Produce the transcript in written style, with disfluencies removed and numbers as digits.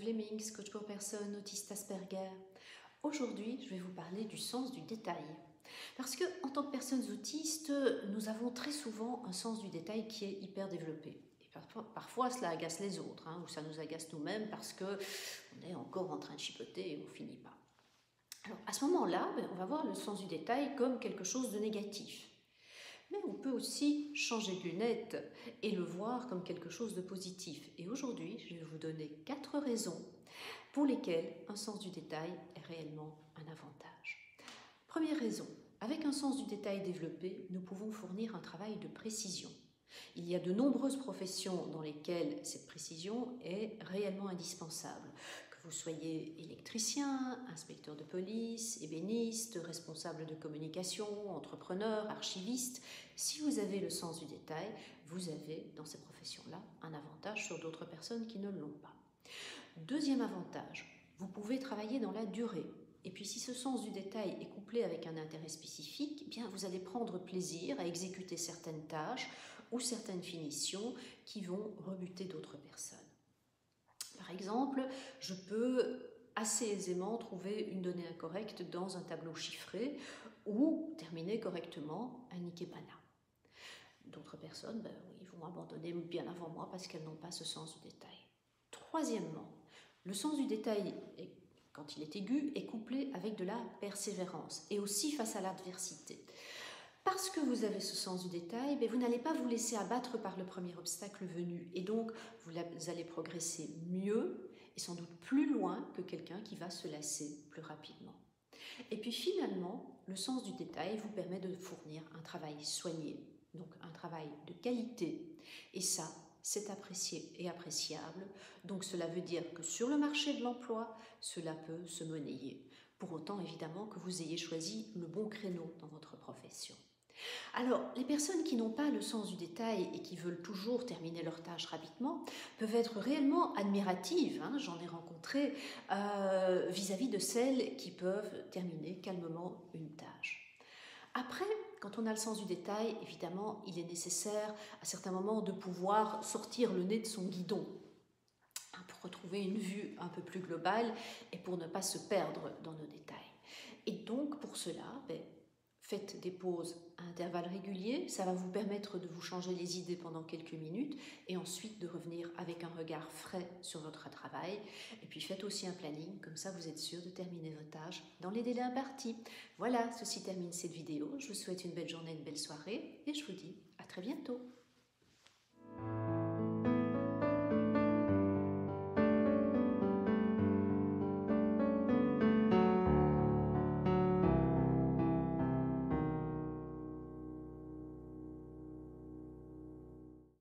Vlemings, coach pour personnes autistes Asperger. Aujourd'hui, je vais vous parler du sens du détail. Parce que, en tant que personnes autistes, nous avons très souvent un sens du détail qui est hyper développé. Et parfois cela agace les autres, ou ça nous agace nous-mêmes parce qu'on est encore en train de chipoter et on ne finit pas. Alors, à ce moment-là, on va voir le sens du détail comme quelque chose de négatif. Mais on peut aussi changer de lunettes et le voir comme quelque chose de positif. Et aujourd'hui, je vais vous donner 4 raisons pour lesquelles un sens du détail est réellement un avantage. Première raison, avec un sens du détail développé, nous pouvons fournir un travail de précision. Il y a de nombreuses professions dans lesquelles cette précision est réellement indispensable. Que vous soyez électricien, inspecteur de police, ébéniste, responsable de communication, entrepreneur, archiviste, si vous avez le sens du détail, vous avez dans ces professions-là un avantage sur d'autres personnes qui ne l'ont pas. Deuxième avantage, vous pouvez travailler dans la durée. Et puis si ce sens du détail est couplé avec un intérêt spécifique, eh bien vous allez prendre plaisir à exécuter certaines tâches ou certaines finitions qui vont rebuter d'autres personnes. Par exemple, je peux assez aisément trouver une donnée incorrecte dans un tableau chiffré ou terminer correctement un ikebana. D'autres personnes vont abandonner bien avant moi parce qu'elles n'ont pas ce sens du détail. Troisièmement, le sens du détail, quand il est aigu, est couplé avec de la persévérance et aussi face à l'adversité. Parce que vous avez ce sens du détail, vous n'allez pas vous laisser abattre par le premier obstacle venu et donc vous allez progresser mieux et sans doute plus loin que quelqu'un qui va se lasser plus rapidement. Et puis finalement, le sens du détail vous permet de fournir un travail soigné, donc un travail de qualité. Et ça, c'est apprécié et appréciable. Donc cela veut dire que sur le marché de l'emploi, cela peut se monnayer. Pour autant, évidemment, que vous ayez choisi le bon créneau dans votre profession. Alors, les personnes qui n'ont pas le sens du détail et qui veulent toujours terminer leur tâche rapidement peuvent être réellement admiratives, j'en ai rencontré, vis-à-vis de celles qui peuvent terminer calmement une tâche. Après, quand on a le sens du détail, évidemment, il est nécessaire à certains moments de pouvoir sortir le nez de son guidon pour retrouver une vue un peu plus globale et pour ne pas se perdre dans nos détails. Et donc, pour cela, faites des pauses à intervalles réguliers, ça va vous permettre de vous changer les idées pendant quelques minutes et ensuite de revenir avec un regard frais sur votre travail. Et puis faites aussi un planning, comme ça vous êtes sûr de terminer vos tâches dans les délais impartis. Voilà, ceci termine cette vidéo. Je vous souhaite une belle journée, une belle soirée et je vous dis à très bientôt.